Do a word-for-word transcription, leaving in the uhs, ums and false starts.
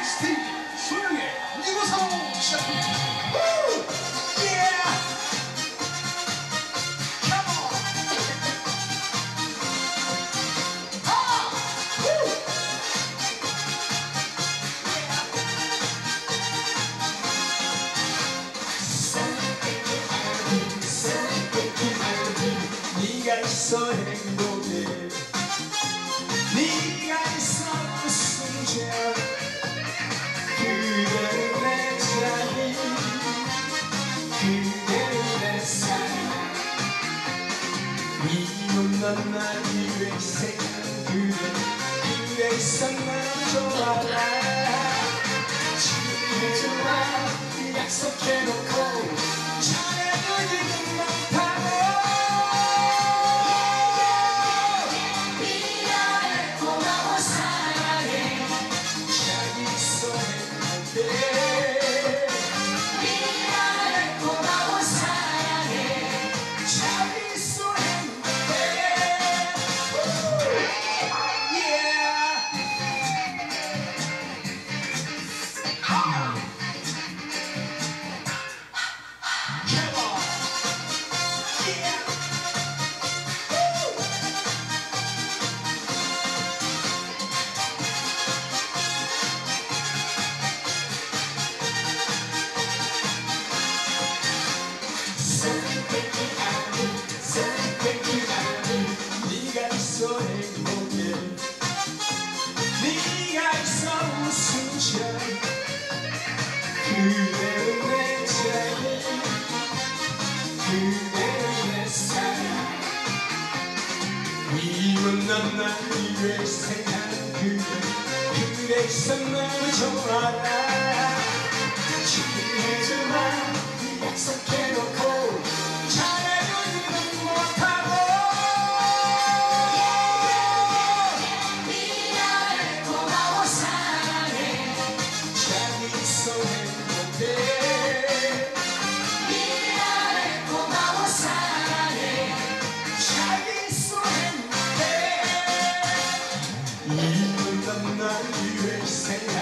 스테이지 소영의 이곳으로 시작합니다. 네가 있어 행복해 네가 있어 웃음져 그대는 내 자리 그대는 내 사랑 이웃 난 위해 생각 그대 그대 있어 난 좋아라 지금 좋아 약속해놓고 잘해보지는 못하고 네가 있어 행복해 네가 있어 웃음져 그대는 내 자리 그대는 내 사랑 이웃 넌 날 위해 생각 그대 그대 있어 너무 좋아라 지금해주마 약속해놓고 잘해주지는 못하고 미안해 고마워 사랑해 잘 있어 행복해 미안해 고마워 사랑해 잘 있어 행복해 이웃 넌 날 위해 생각